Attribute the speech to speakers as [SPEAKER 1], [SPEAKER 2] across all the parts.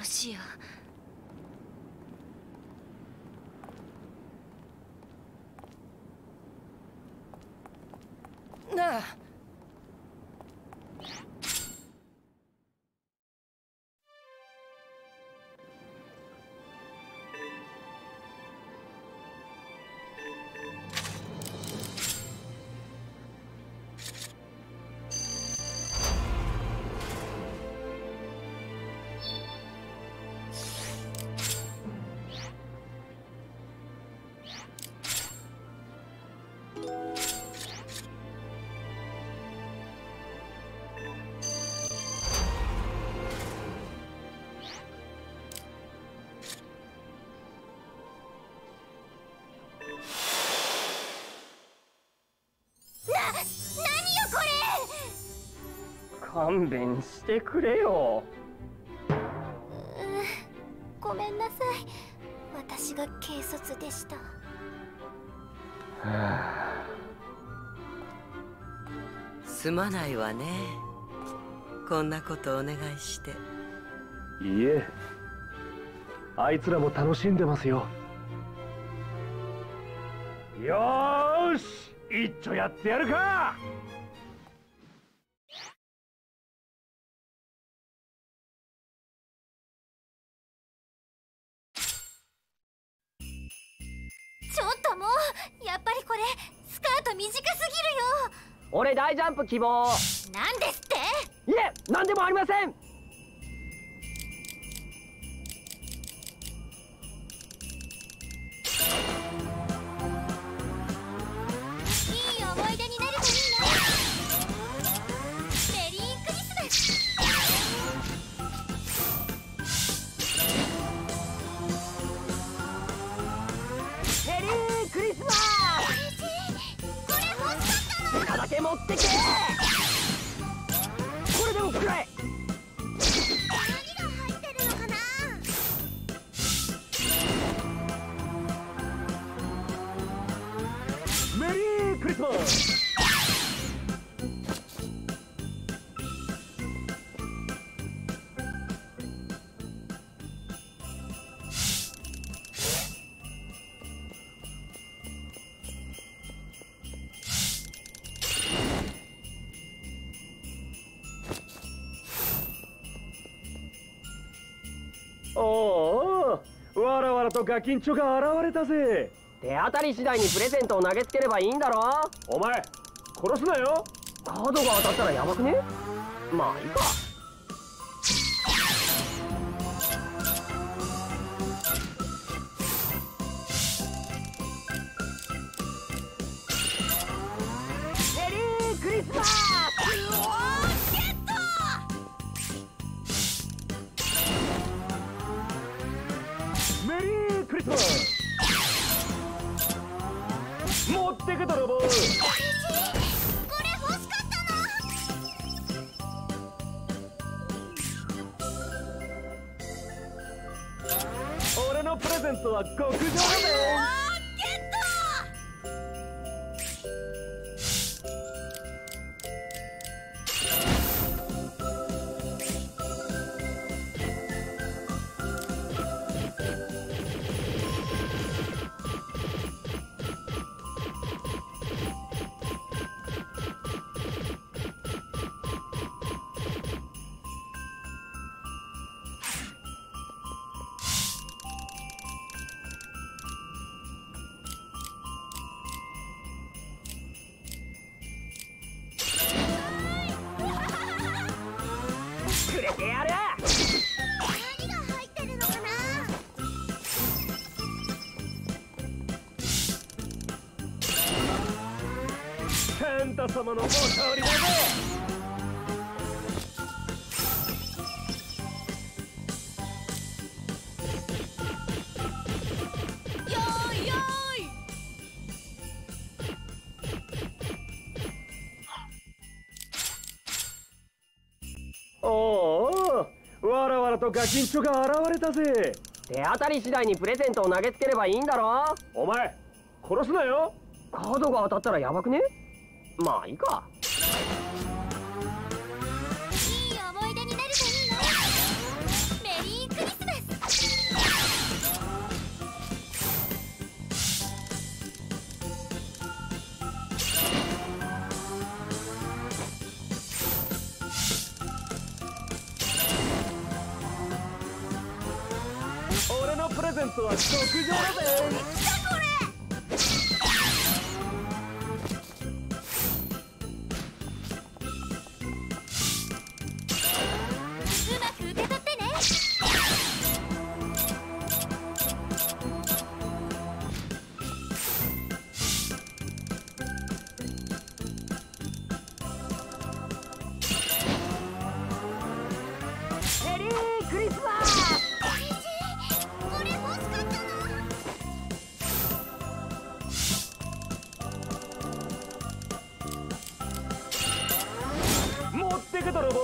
[SPEAKER 1] しよう。なあ。
[SPEAKER 2] 勘弁してくれよ。
[SPEAKER 3] ごめんなさい。私が軽率でした。
[SPEAKER 4] すまないわね。こんなことお願いして。
[SPEAKER 5] いいえ、あいつらも楽しんでますよ。よーし、一丁やってやるか。
[SPEAKER 3] ちょっともう、やっぱりこれスカート短すぎるよ。
[SPEAKER 2] 俺大ジャンプ希望。
[SPEAKER 3] なんですって？
[SPEAKER 2] いえ、なんでもありません。
[SPEAKER 3] いい思い出になるといいな。メリークリスマス。
[SPEAKER 2] メリークリスマス。
[SPEAKER 3] これ欲しかったの。
[SPEAKER 2] 中だけ持ってけ。これでもくらえ。
[SPEAKER 3] 何が入ってるのかな。
[SPEAKER 5] メリークリスマス。おお、わらわらとガキンチョが現れたぜ。
[SPEAKER 2] 手当たり次第にプレゼントを投げつければいいんだろ。
[SPEAKER 5] お前殺すなよ。
[SPEAKER 2] カードが当たったらやばくね。まあいいか。メリークリスマス。
[SPEAKER 5] メリークリスマス。持ってけ泥棒。
[SPEAKER 3] これ欲しかったの。
[SPEAKER 5] 俺のプレゼントは極上だぜ。
[SPEAKER 2] くれてやる。
[SPEAKER 3] 何が入ってるのかな。
[SPEAKER 5] サンタ様のお通りだぜ。
[SPEAKER 3] よーいよーい。
[SPEAKER 5] おお、わらわらとガキンチョが現れたぜ。
[SPEAKER 2] 手当たり次第にプレゼントを投げつければいいんだろ。
[SPEAKER 5] お前殺すなよ。
[SPEAKER 2] カードが当たったらやばくね。まあいいか。
[SPEAKER 3] いい思い出になるといいな。メリークリスマス。
[SPEAKER 5] プレゼントは極上だぜ。
[SPEAKER 3] うまく受け取ってね。
[SPEAKER 2] メリークリスマス。
[SPEAKER 3] これ欲しかったな。
[SPEAKER 5] 持ってけ泥棒。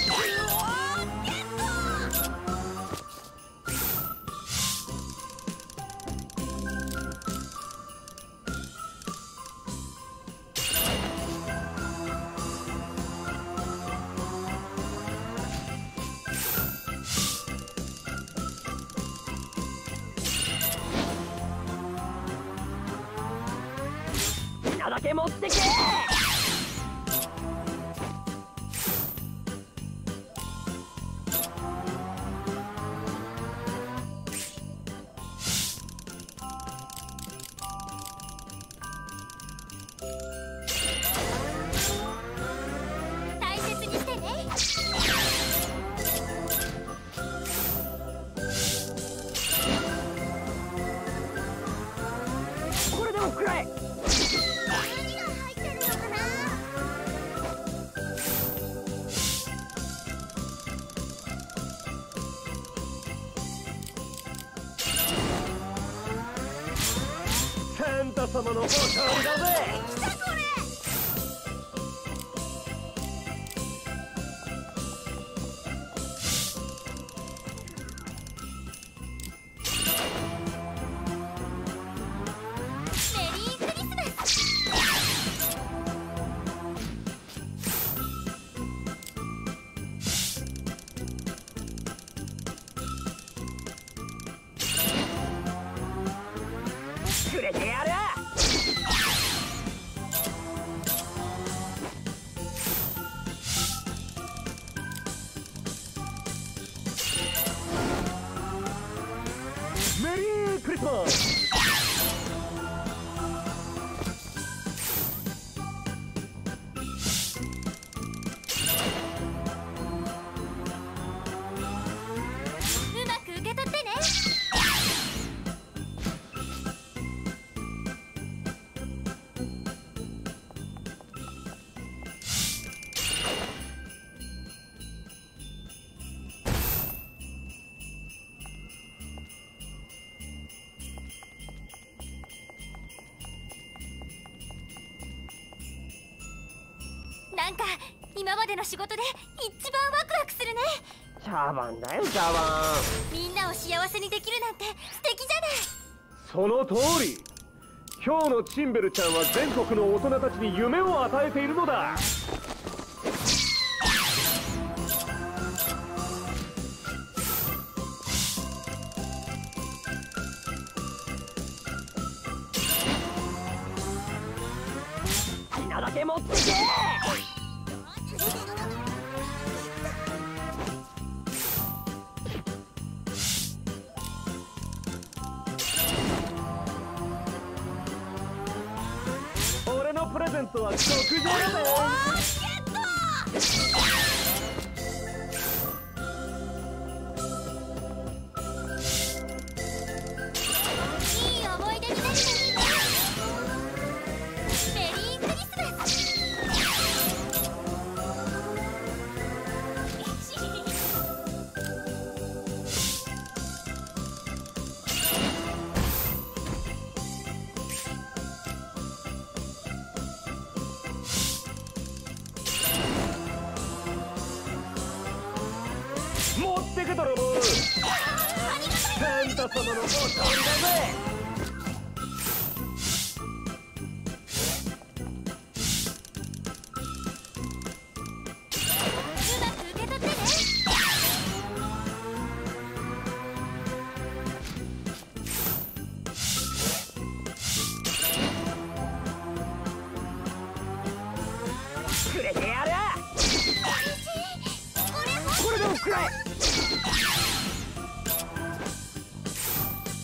[SPEAKER 2] みんなだけ持ってけ。
[SPEAKER 3] 大切にしてね。
[SPEAKER 2] これでも食らえ。
[SPEAKER 3] 何が入ってるのかな。
[SPEAKER 5] サンタ様のお勝利だぜ。
[SPEAKER 3] 来たこれ。メリークリスマス。
[SPEAKER 2] くれてやる。
[SPEAKER 5] メリークリスマス。
[SPEAKER 3] うまく受け取ってね。なんか今までの仕事で一番ワクワクするね。
[SPEAKER 2] 茶番だよ茶番。
[SPEAKER 3] みんなを幸せにできるなんて素敵じゃない。
[SPEAKER 5] その通り。今日のチンベルちゃんは全国の大人たちに夢を与えているのだ。
[SPEAKER 2] みんなだけ持ってけ。
[SPEAKER 5] 俺のプレゼントは極上だぜ。
[SPEAKER 3] いい思い出になるといいね。メリークリスマス。
[SPEAKER 5] 持ってけ泥棒。サンタ様のお勝利だぜ。
[SPEAKER 3] うまく受け取ってね。
[SPEAKER 2] くれてやる。
[SPEAKER 3] これ欲しい。
[SPEAKER 2] これでも食らえ。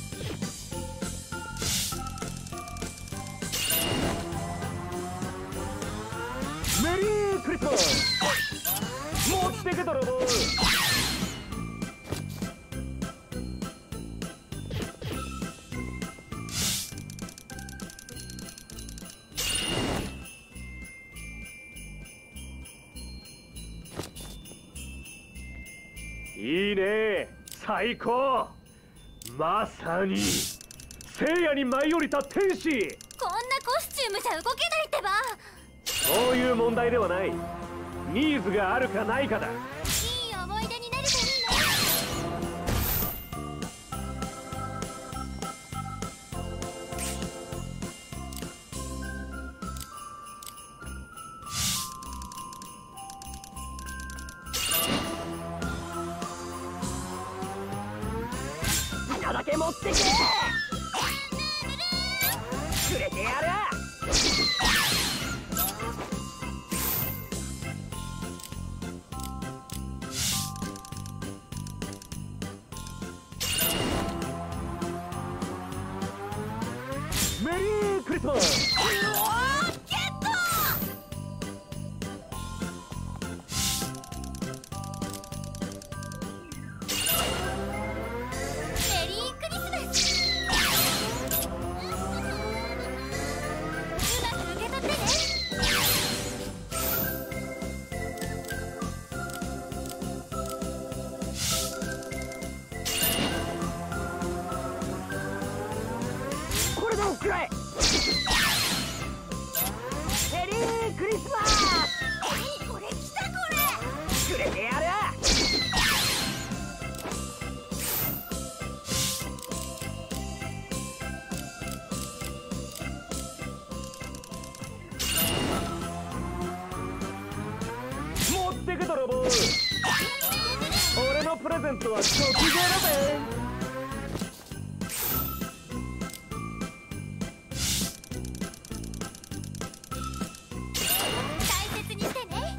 [SPEAKER 5] いいね、最高。まさに聖夜に舞い降りた天使。
[SPEAKER 3] こんなコスチュームじゃ動けないってば。
[SPEAKER 5] そういう問題ではない。ニーズがあるかないかだ。
[SPEAKER 3] いい思い出になるといい
[SPEAKER 2] 好きなだけ持ってけ。くれてやる。
[SPEAKER 5] メリークリスマス。
[SPEAKER 3] ゲット。メリークリスマス。うまく受け取ってね。
[SPEAKER 2] これでもくらえ。メリークリスマス。
[SPEAKER 3] 何これ、来たこれ。
[SPEAKER 2] くれてやる。
[SPEAKER 5] 持ってけ泥棒。俺のプレゼントは食事だぜ。
[SPEAKER 3] 大切にしてね。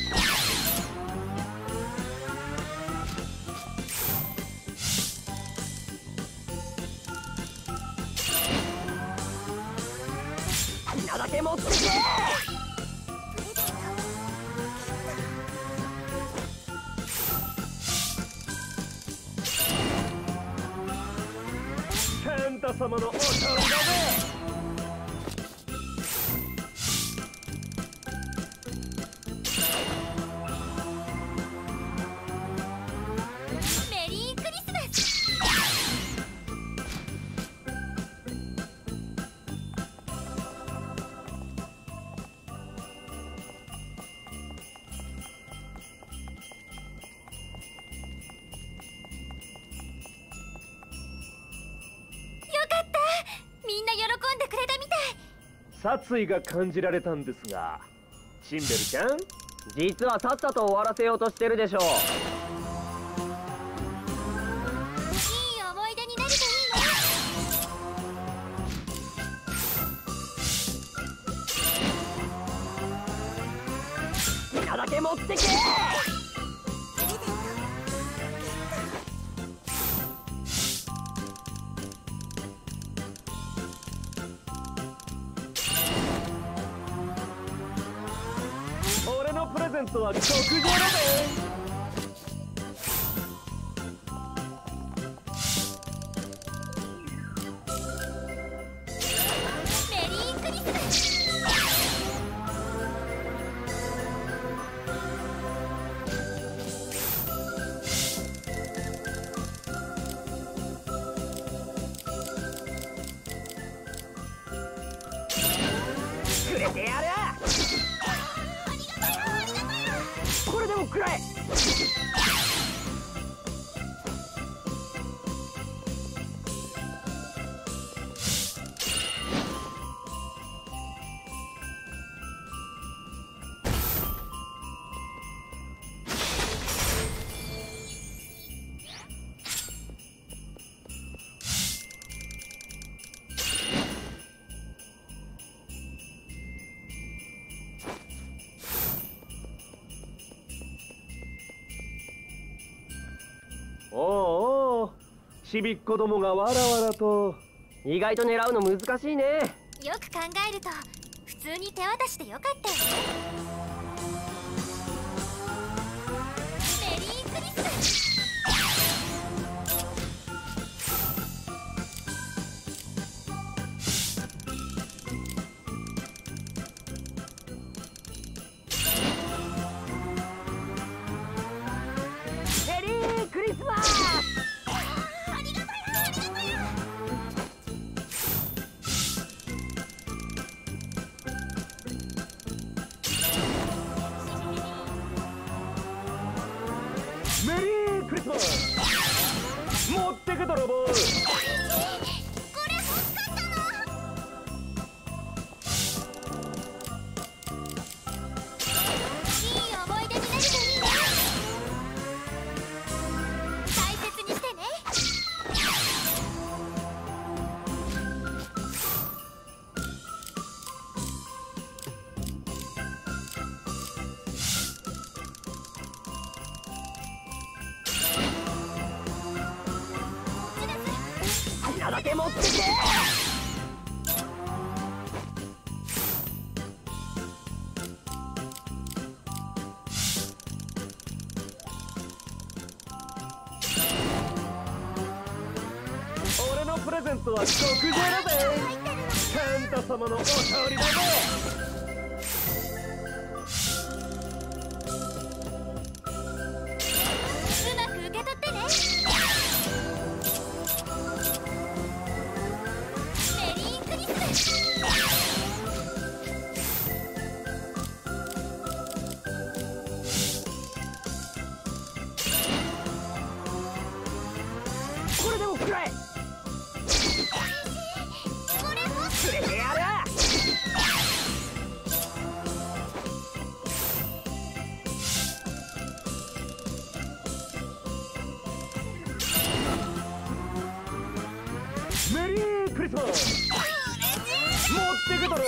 [SPEAKER 2] 好きなだけ持ってけ。
[SPEAKER 5] サンタ様のお父さんだぜ。
[SPEAKER 3] メリークリスマス。よかった。みんな喜んでくれたみたい。
[SPEAKER 5] 殺意が感じられたんですが、シンベルちゃん、
[SPEAKER 2] 実はさっさと終わらせようとしてるでしょう。
[SPEAKER 3] いい思い出になるといいね。
[SPEAKER 2] 好きなだけ持ってけ。
[SPEAKER 5] 俺のプレゼントは極上だぜ。
[SPEAKER 3] メリークリスマス。
[SPEAKER 2] くれてやる。これでもくらえ。
[SPEAKER 5] おうおう、ちびっこどもがわらわらと。
[SPEAKER 2] 意外と狙うの難しいね。
[SPEAKER 3] よく考えると普通に手渡しでよかったよね。メリークリスマス。
[SPEAKER 2] メリークリスマス。
[SPEAKER 3] ありがとうよ、ありがとうよ。
[SPEAKER 5] メリークリスマス。持ってけ泥棒。
[SPEAKER 3] これ欲しかったの。いい思い出になるといいね。大切にしてね。
[SPEAKER 2] 好きなだけ持ってけ。
[SPEAKER 5] 俺のプレゼントは極上だぜ。サンタ様のお勝利だぜ。
[SPEAKER 3] うまく受け取ってね。メリークリスマス。
[SPEAKER 2] これでもくらえ。
[SPEAKER 3] これも
[SPEAKER 2] くれてやる。
[SPEAKER 5] メリークリスマス。持ってけ泥棒。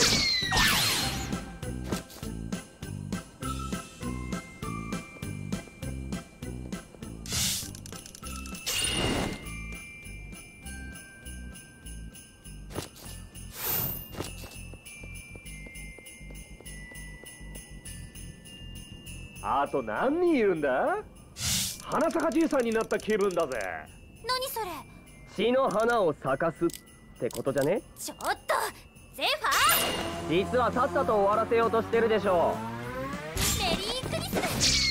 [SPEAKER 5] あと何人いるんだ。花坂じいさんになった気分だぜ。
[SPEAKER 3] 何それ。
[SPEAKER 2] 血の花を咲かすってことじゃね。
[SPEAKER 3] ちょっとゼファ
[SPEAKER 2] 実はさっさと終わらせようとしてるでしょ
[SPEAKER 3] ー。メリークリスマス。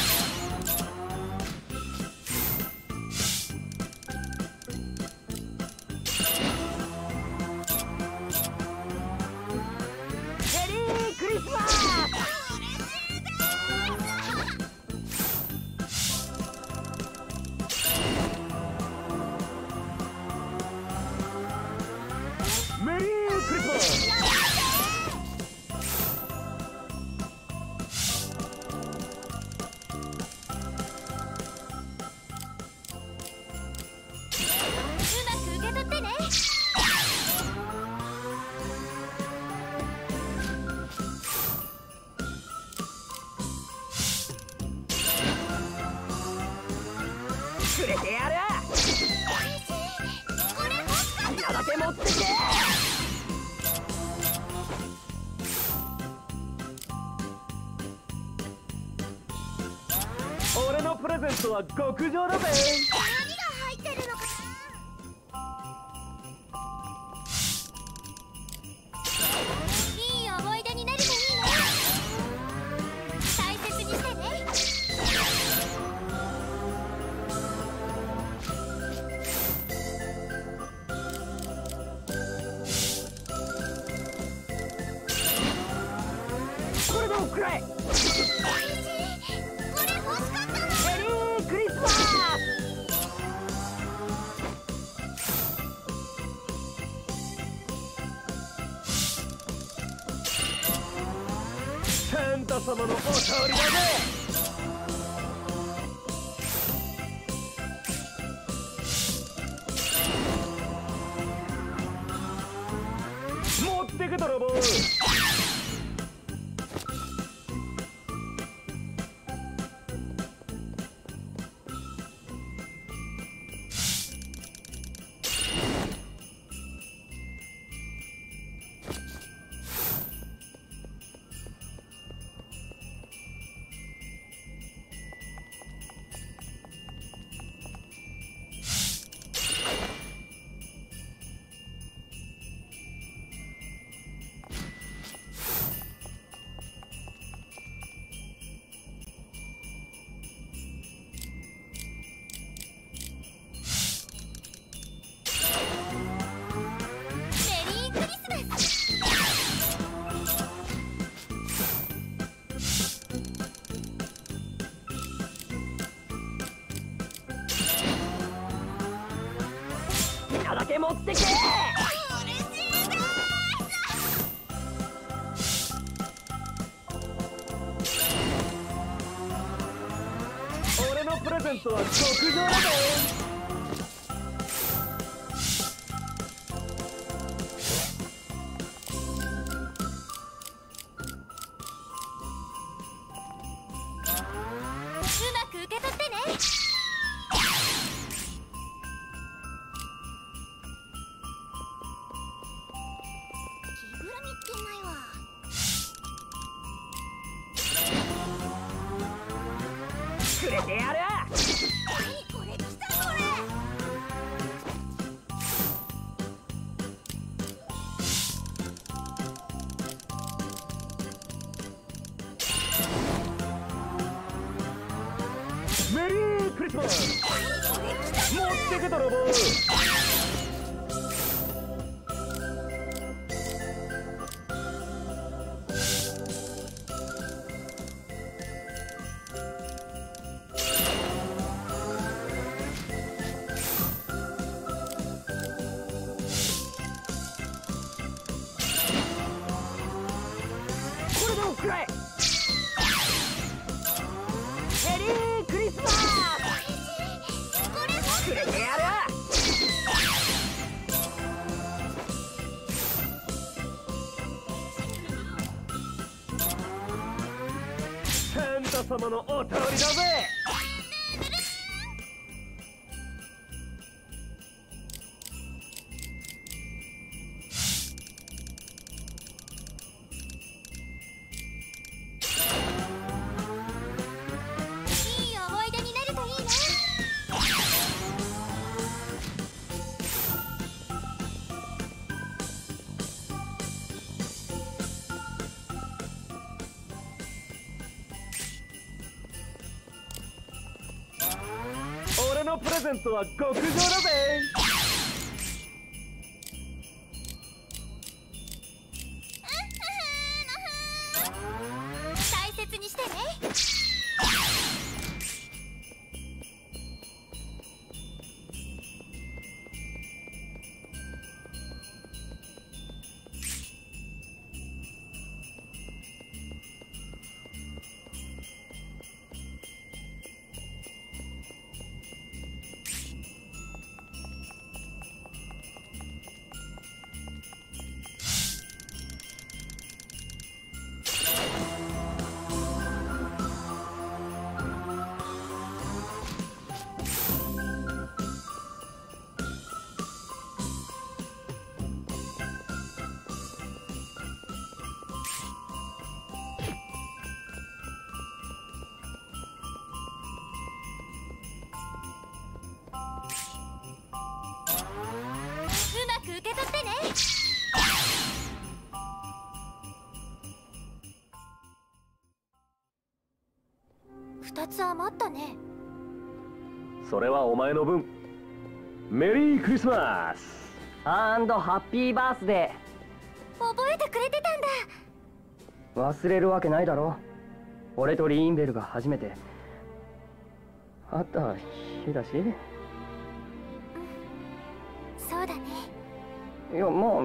[SPEAKER 2] メリークリスマス。
[SPEAKER 5] メリークリスマス。
[SPEAKER 3] うまく受け取ってね。
[SPEAKER 2] くれてやる。
[SPEAKER 3] これ欲しかっ
[SPEAKER 2] 好きなだけ持ってけ。
[SPEAKER 5] 俺のプレゼントは極上だぜ。
[SPEAKER 3] た。何が入ってるのかな。いい思い出になるといいね。大切にしてね。
[SPEAKER 2] これでもくらえ。
[SPEAKER 3] これ欲しかったの。
[SPEAKER 2] メリークリスマス。
[SPEAKER 5] サンタ様のお勝利だぜ。持ってけ泥棒。
[SPEAKER 2] け持ってけ。
[SPEAKER 3] 嬉しいです。
[SPEAKER 5] 俺のプレゼントは極上だぜ。
[SPEAKER 3] うまく受け取ってね。着ぐるみってないわ。
[SPEAKER 2] くれてやる。
[SPEAKER 3] 何これ来たこれ。
[SPEAKER 5] メリークリスマス。持ってけ泥棒。
[SPEAKER 2] これでもくらえ。メリークリスマス。
[SPEAKER 3] これも
[SPEAKER 2] くれてやる。
[SPEAKER 5] サンタ様のお通りだぜ。
[SPEAKER 3] いい思い出になるといいな。
[SPEAKER 5] 俺のプレゼントは極上だぜ。
[SPEAKER 3] 大切にしてね。うまく受け取ってね。2つ余ったね。
[SPEAKER 5] それはお前の分。メリークリスマス。
[SPEAKER 2] アンドハッピーバースデ
[SPEAKER 3] 覚えてくれてたんだ。
[SPEAKER 2] ー。忘れるわけないだろ。俺とリーンベルが初めて会った日だし。
[SPEAKER 3] そうだね。
[SPEAKER 2] いや、まあ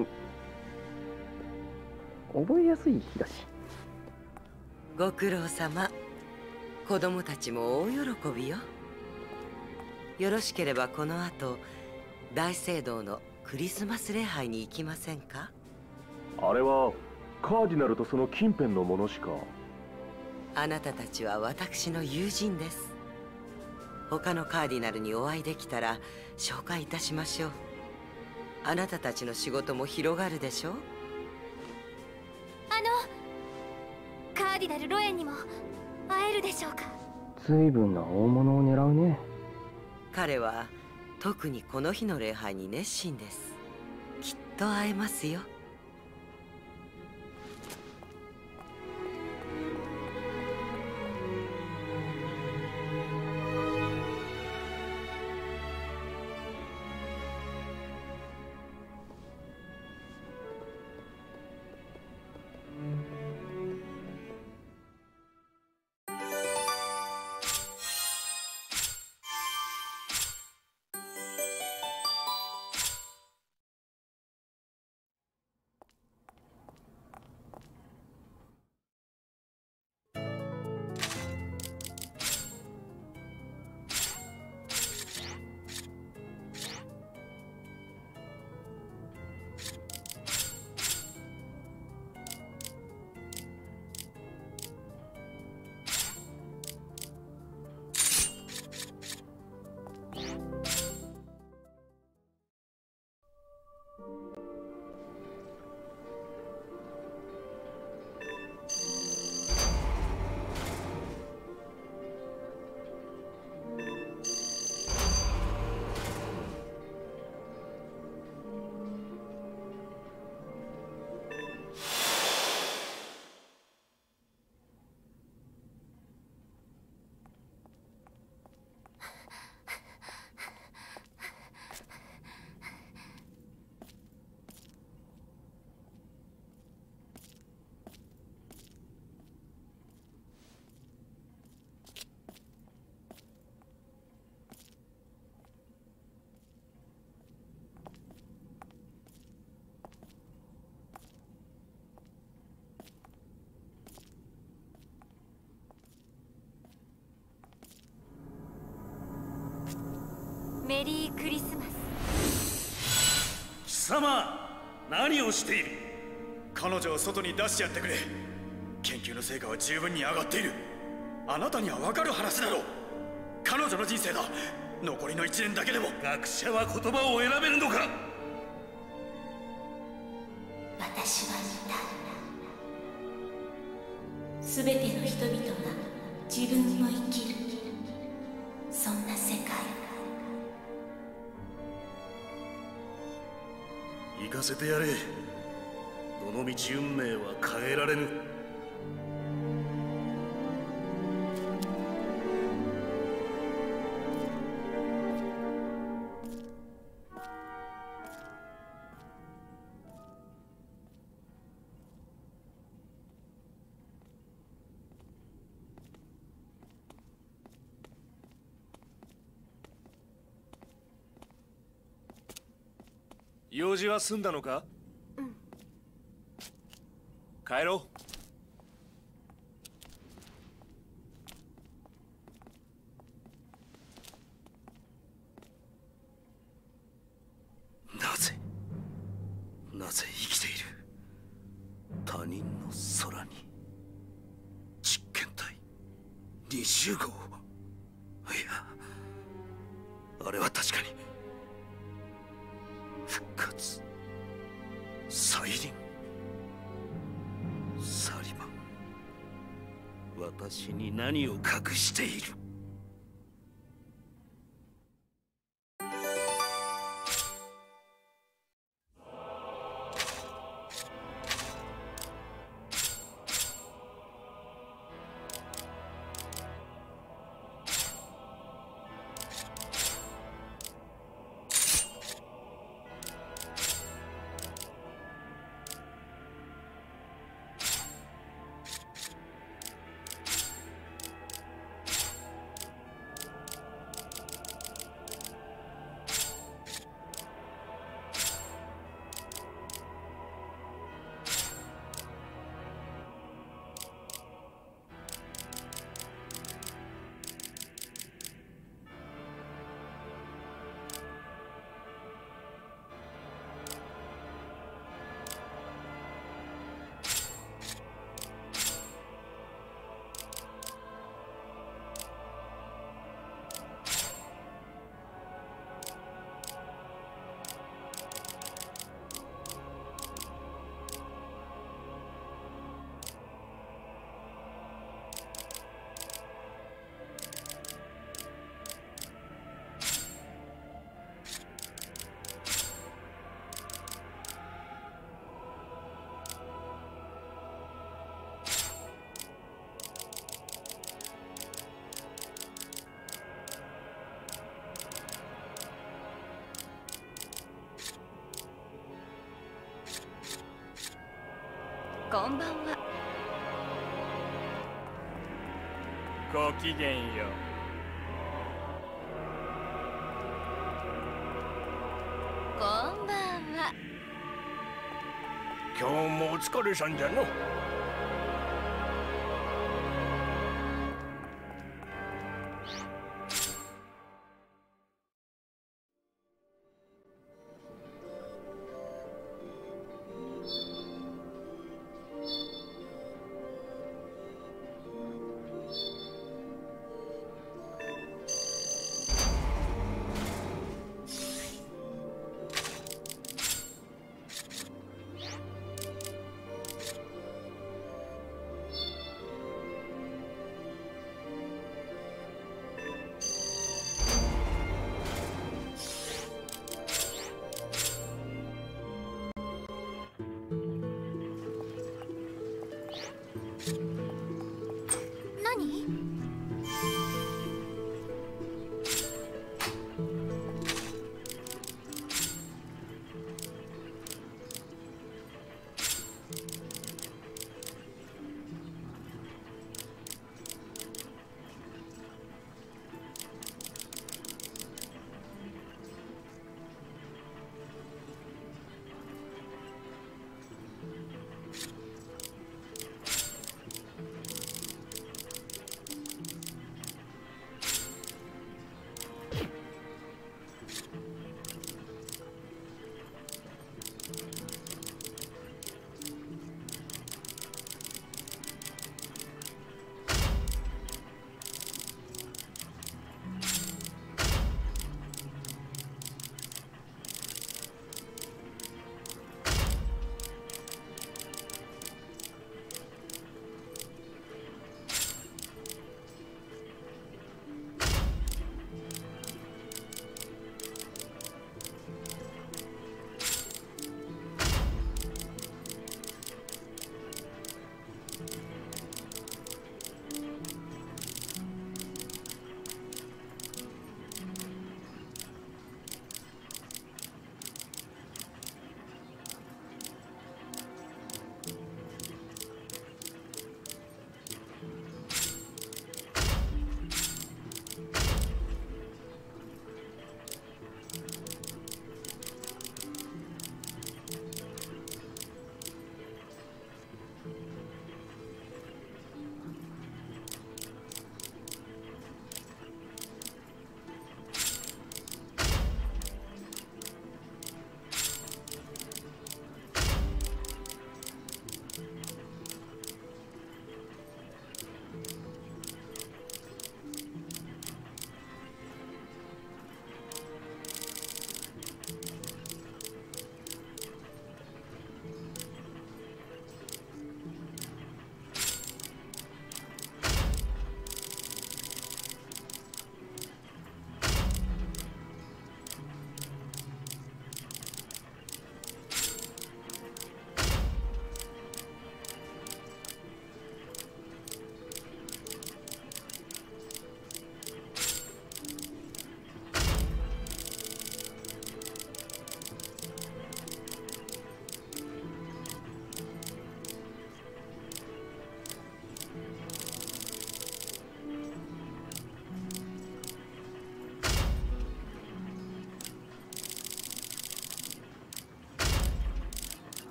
[SPEAKER 2] 覚えやすい日だし。
[SPEAKER 4] ご苦労様。子供たちも大喜びよ。よろしければこの後大聖堂のクリスマス礼拝に行きませんか？
[SPEAKER 5] あれはカーディナルとその近辺のものしか。
[SPEAKER 4] あなたたちは私の友人です。他のカーディナルにお会いできたら紹介いたしましょう。あなたたちの仕事も広がるでしょう。
[SPEAKER 3] カーディナルロエンにも会えるでしょうか？
[SPEAKER 2] 随分な大物を狙うね。
[SPEAKER 4] 彼は特にこの日の礼拝に熱心です。きっと会えますよ。
[SPEAKER 3] メリークリスマス。
[SPEAKER 1] 貴様、何をしている？彼女を外に出してやってくれ。研究の成果は十分に上がっている。あなたには分かる話だろう。彼女の人生だ。残りの1年だけでも。学者は言葉を選べるのか？
[SPEAKER 6] 私は見た。すべての人々が自分を生きる、そんな世界。
[SPEAKER 1] 行かせてやれ。どの道運命は変えられぬ。用事は済んだのか？
[SPEAKER 3] うん。
[SPEAKER 1] 帰ろう。なぜ生きている？他人の空に実験体20号。いや、あれは確かに復活、再臨、サリマン。私に何を隠している？
[SPEAKER 3] こんばんは。
[SPEAKER 7] ごきげんよう。
[SPEAKER 3] こんばんは。
[SPEAKER 7] 今日もお疲れさんじゃの。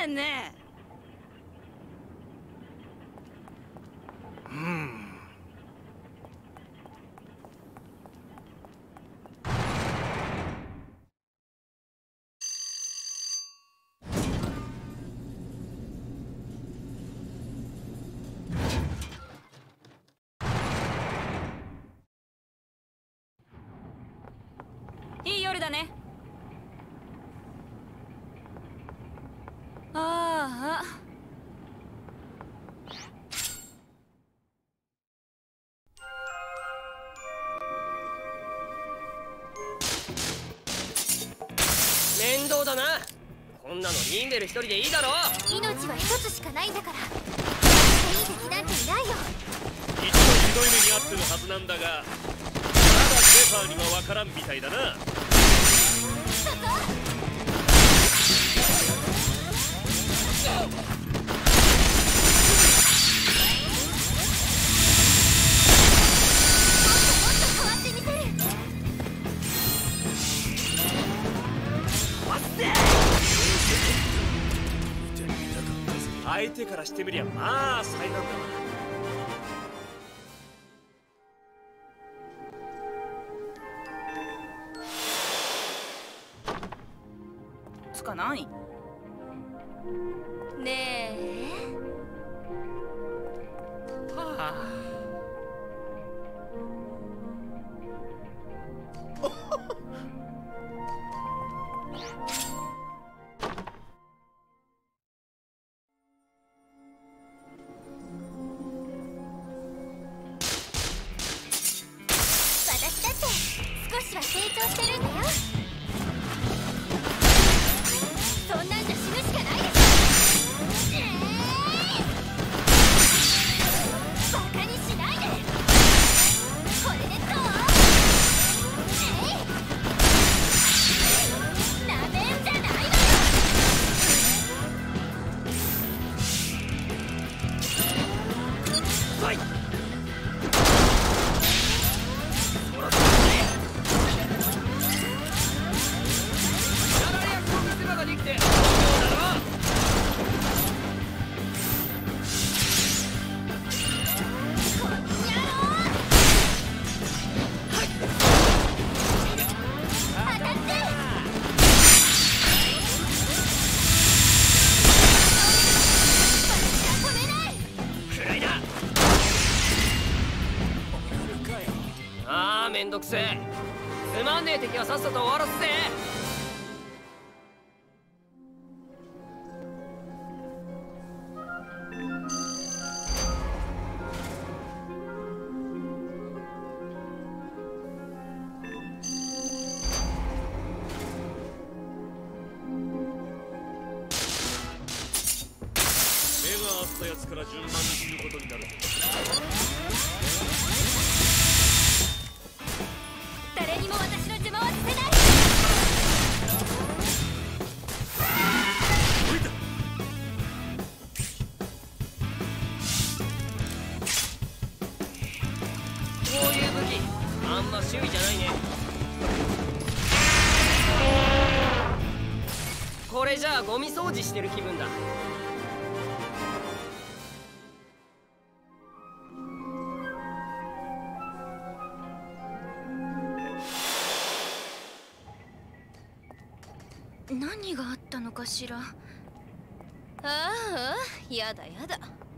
[SPEAKER 8] えねえ。いい夜だね。ああ。
[SPEAKER 2] 面倒だな。こんなのリンベル一人でいいだろ。
[SPEAKER 3] 命は一つしかないんだから。いい敵なんていないよ。
[SPEAKER 5] 一度ひどい目に遭ってるはずなんだが、まだゼファーには分からんみたいだな。相手からしてみりゃまあ災難だわ。
[SPEAKER 8] つかない
[SPEAKER 3] ねえ。
[SPEAKER 2] はあ。
[SPEAKER 3] 私だって少しは成長してるんだよ。そんなんじゃ死ぬしかないでしょ。バカにしないで。これでどう？なめんじゃないわよ。
[SPEAKER 2] はい。めんどくせえ。つまんねえ敵はさっさと終わらすぜ。
[SPEAKER 5] 目が合ったやつから順番に死ぬことになる。
[SPEAKER 3] 誰にも私の邪魔はさせない。
[SPEAKER 2] こういう武器あんま趣味じゃないね。これじゃあゴミ掃除してる気分だ。
[SPEAKER 3] 何があったのかしら。ああ、やだやだ。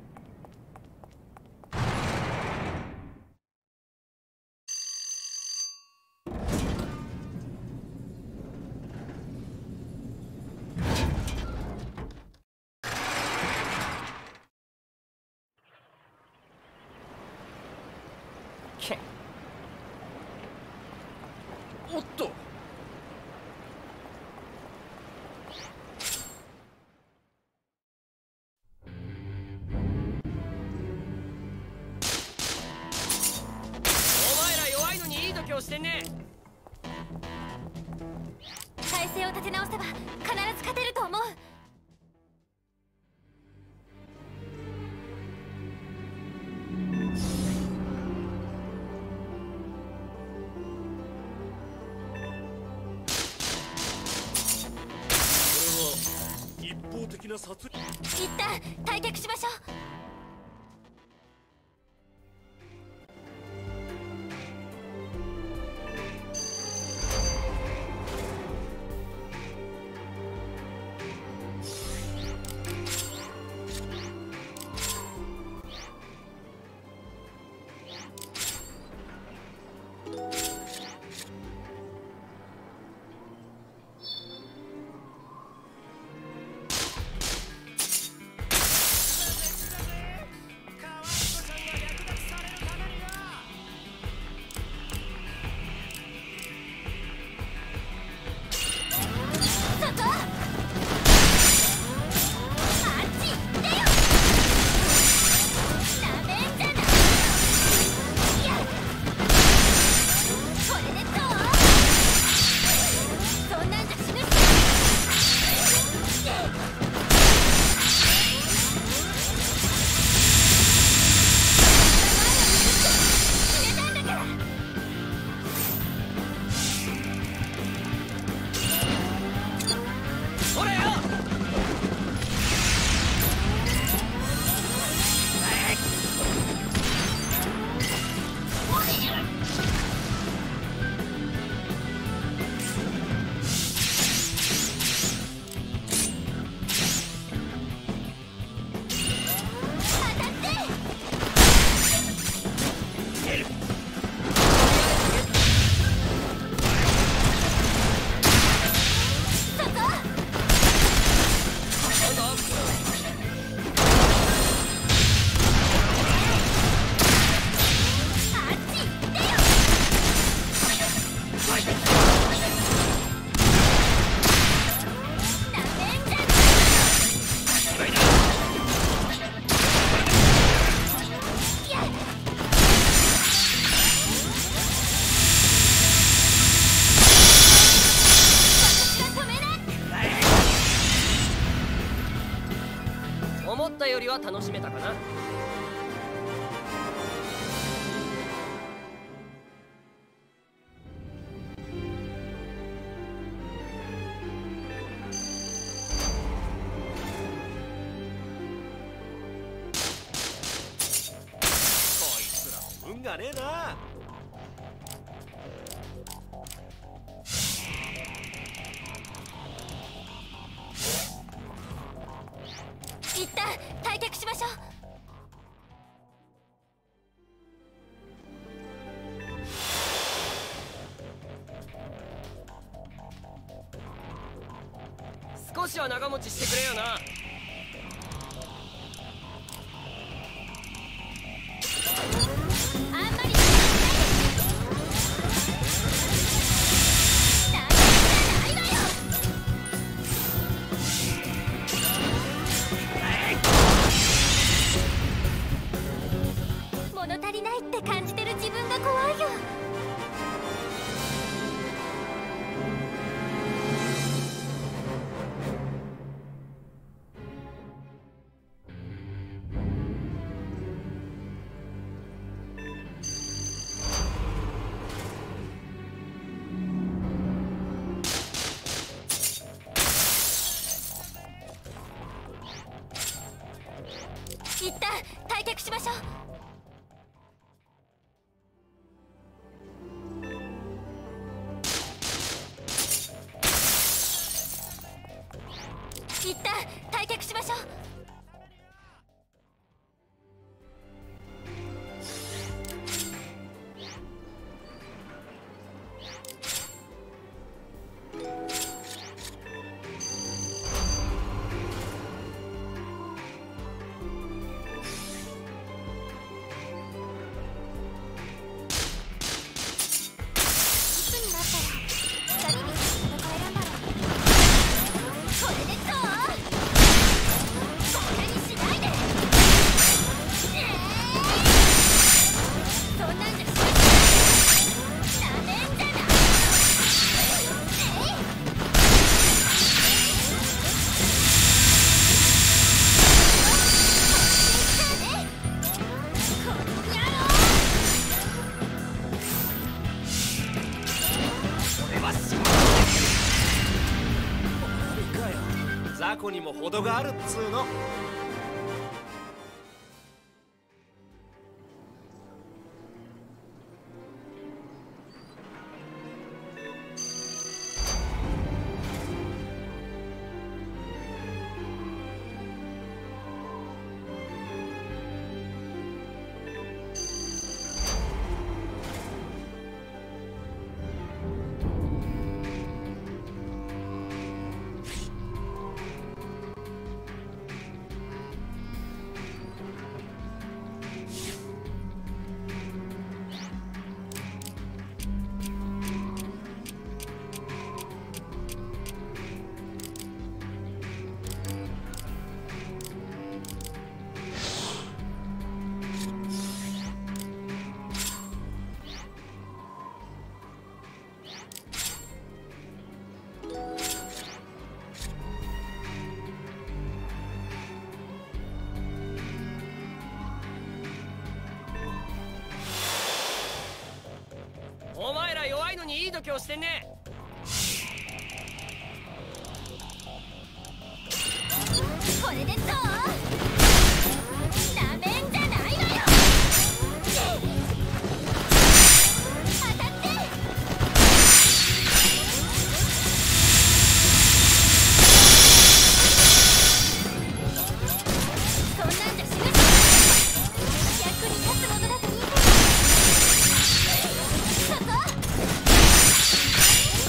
[SPEAKER 5] おっと。
[SPEAKER 2] 強してんね。
[SPEAKER 3] 体勢を立て直せば必ず勝てると思う。
[SPEAKER 5] 一方的な
[SPEAKER 9] な殺
[SPEAKER 3] 一旦退却しましょう。
[SPEAKER 2] 思ったよりは楽しめたかな。
[SPEAKER 9] 運がねえな。
[SPEAKER 3] 一旦退却しましょう。
[SPEAKER 2] 少しは長持ちしてくれよな。
[SPEAKER 3] 物足りないって感じてる自分が怖いよ。一旦退却しましょう。一旦退却しましょう。
[SPEAKER 9] こにも程があるっつうの。
[SPEAKER 10] お前ら弱いのにいい度胸してんね。
[SPEAKER 3] これでどう？なめんじゃないのよ。当たって。そんなんじゃ死ぬし。役に立つものだといいけど。そこ。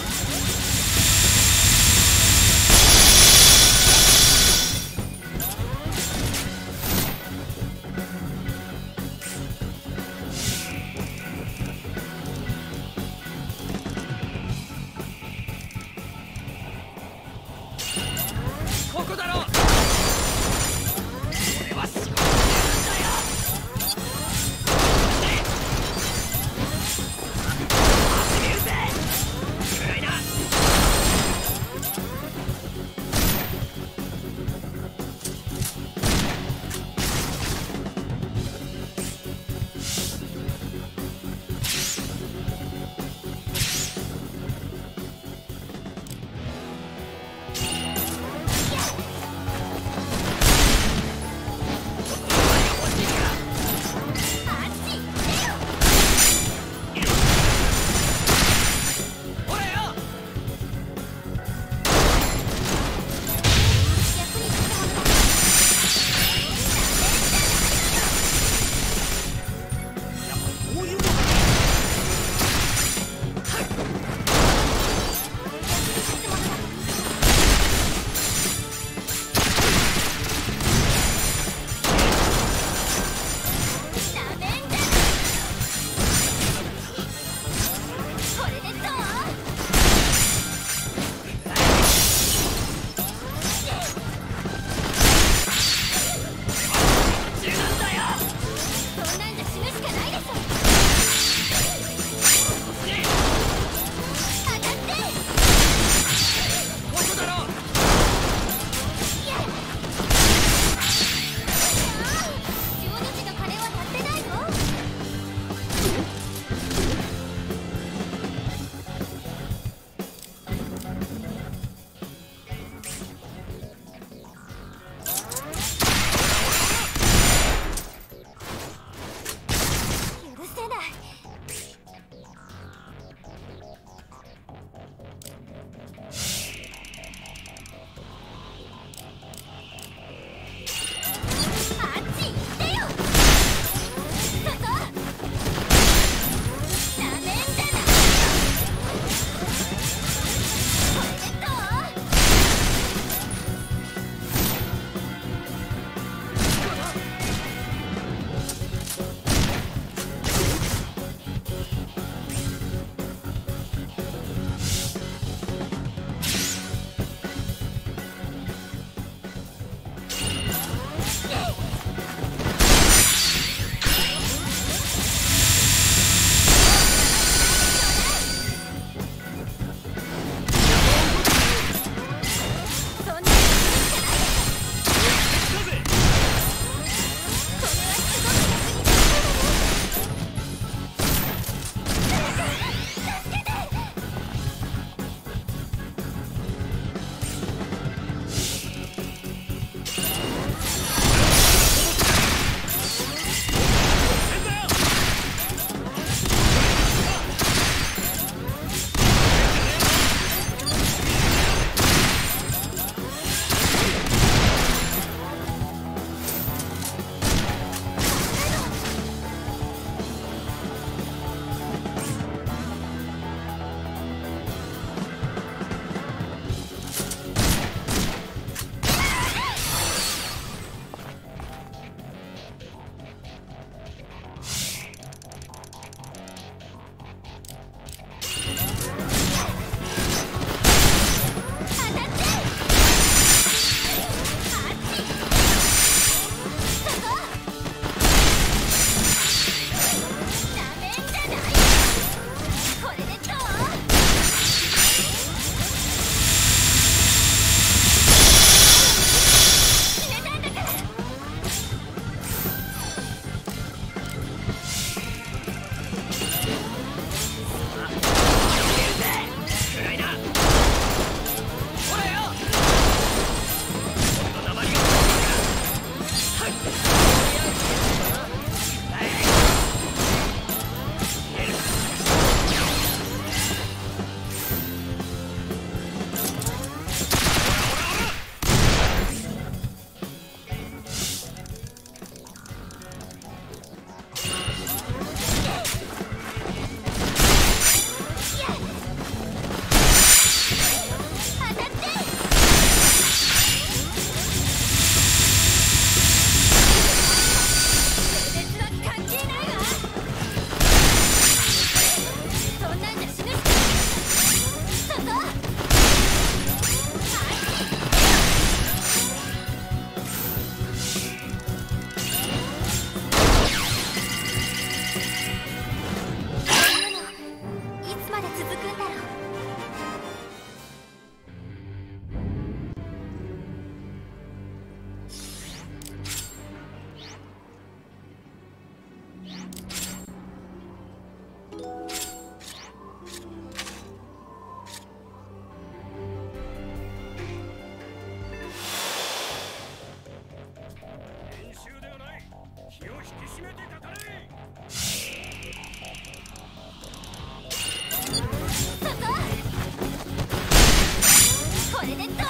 [SPEAKER 3] これでどう？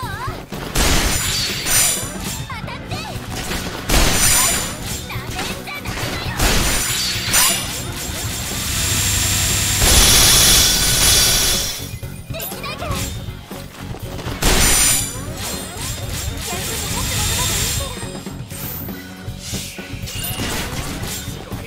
[SPEAKER 3] 当たって！なめんじゃないのよ！できないから！逆に僕のことが見てる！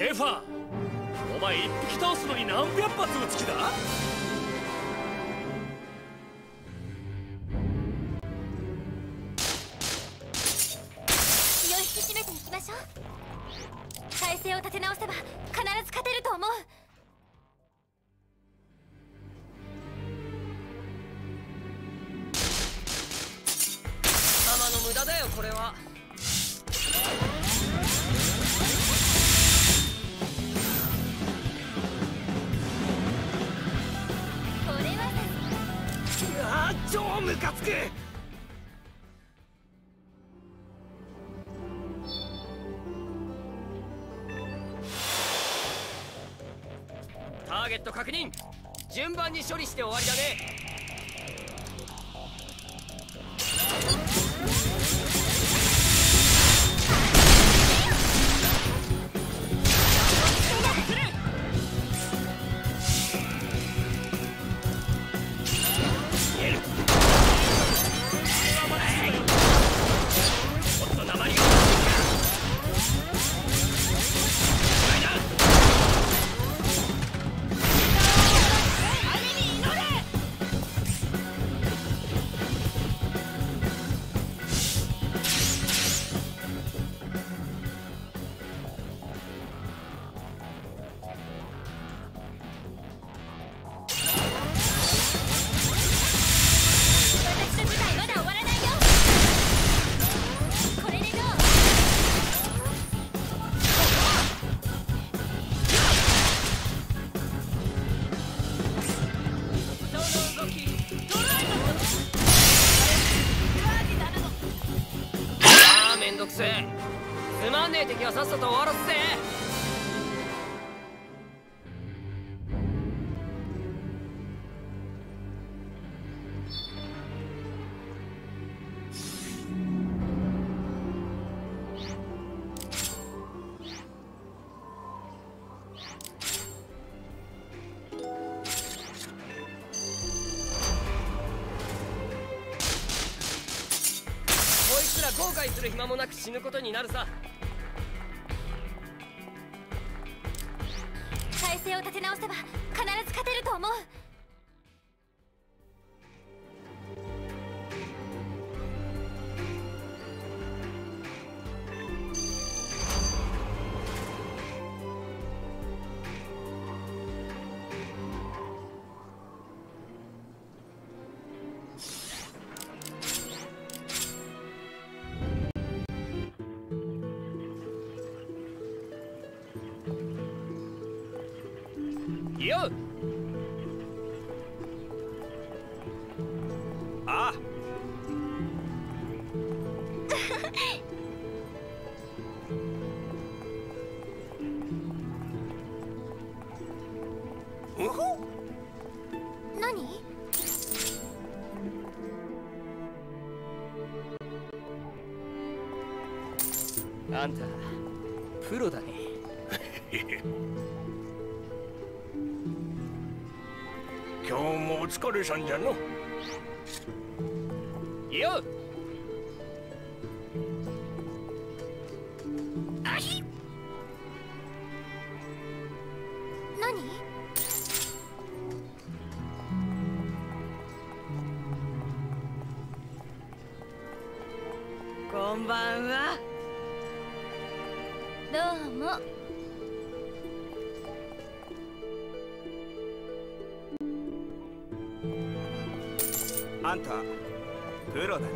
[SPEAKER 7] ゼファー、お前一匹倒すのに何百発撃つ気だ？
[SPEAKER 3] 気を引き締めていきましょう。体勢を立て直せば必ず勝てると思う。
[SPEAKER 10] 弾の無駄だよこれは。
[SPEAKER 7] 超ムカつく。
[SPEAKER 10] ターゲット確認。順番に処理して終わりだね。めんどくせえ。つまんねえ敵はさっさと終わらすぜ。後悔する暇もなく死ぬことになるさ。
[SPEAKER 3] 体勢を立て直せば必ず勝てると思う。
[SPEAKER 10] よっ。
[SPEAKER 7] ああ。
[SPEAKER 3] 何？
[SPEAKER 10] あんたプロだね。
[SPEAKER 7] 今日もお疲れさんじゃの。
[SPEAKER 10] よっ。
[SPEAKER 3] 何？
[SPEAKER 4] こんばんは。
[SPEAKER 3] どうも。
[SPEAKER 9] あんたプロだね。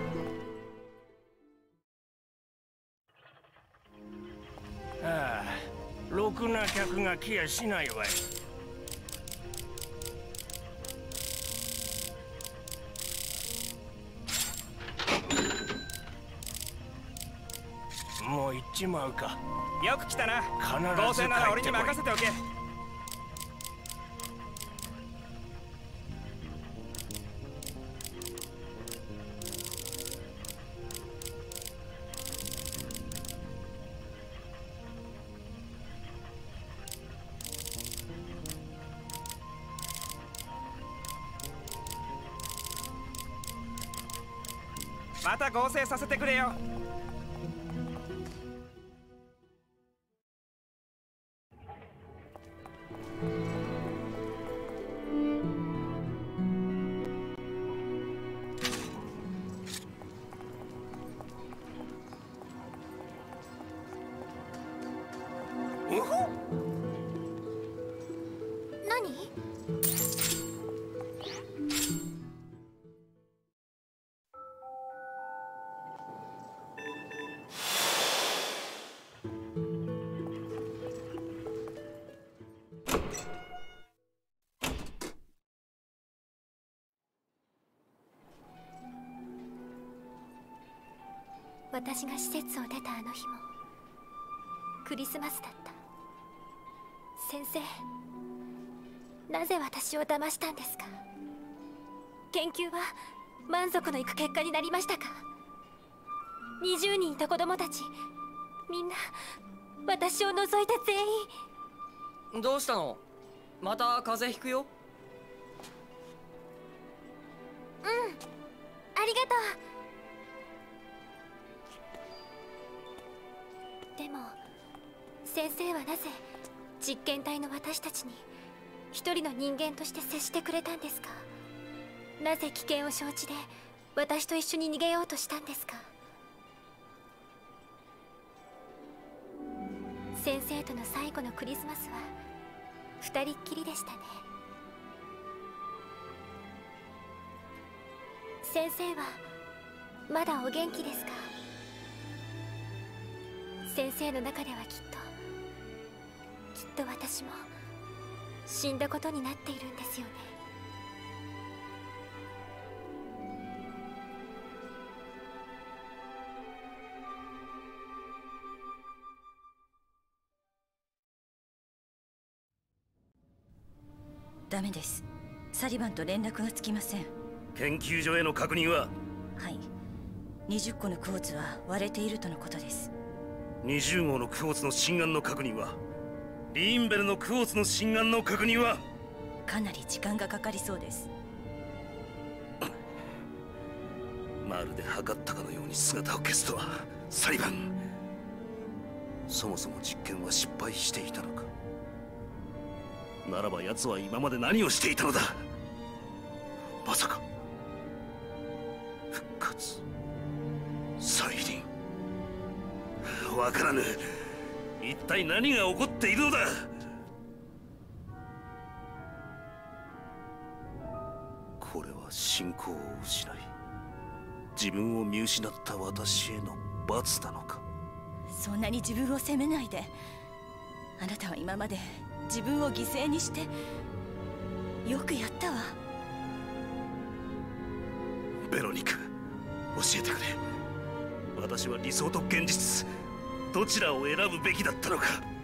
[SPEAKER 7] ああ、ろくな客が来やしないわい。もう行っちまうか。
[SPEAKER 9] よく来たな。
[SPEAKER 7] 必
[SPEAKER 9] 合成
[SPEAKER 7] ず帰
[SPEAKER 9] なら俺に
[SPEAKER 7] ってこい。
[SPEAKER 9] 任せておけ。また合成させてくれよ。
[SPEAKER 3] 何？私が施設を出たあの日もクリスマスだった。先生、なぜ私を騙したんですか？研究は満足のいく結果になりましたか？20人いた子供たちみんな私を除いて全員。
[SPEAKER 10] どうしたの？また風邪ひくよ。
[SPEAKER 3] うん、ありがとう。でも先生はなぜ実験体の私たちに一人の人間として接してくれたんですか？なぜ危険を承知で私と一緒に逃げようとしたんですか？先生との最後のクリスマスは二人っきりでしたね。先生はまだお元気ですか？先生の中ではきっと私も死んだことになっているんですよね。
[SPEAKER 11] ダメです。サリバンと連絡がつきません。
[SPEAKER 7] 研究所への確認は？
[SPEAKER 11] はい、20個のクォーツは割れているとのことです。
[SPEAKER 7] 20号のクォーツの真贋の確認は？リーンベルのクォーツの真贋の確認は？
[SPEAKER 11] かなり時間がかかりそうです。
[SPEAKER 7] まるで測ったかのように姿を消すとは。サリバン、そもそも実験は失敗していたのか？ならば奴は今まで何をしていたのだ？まさか復活、再臨、わからぬ。一体何が起こっているのだ？これは信仰を失い自分を見失った私への罰なのか？
[SPEAKER 11] そんなに自分を責めないで。あなたは今まで自分を犠牲にしてよくやったわ。
[SPEAKER 7] ベロニカ、教えてくれ。私は理想と現実どちらを選ぶべきだったのか？